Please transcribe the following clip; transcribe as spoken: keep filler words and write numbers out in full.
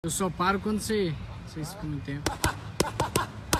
Eu só paro quando você... Vocês ficam muito tempo.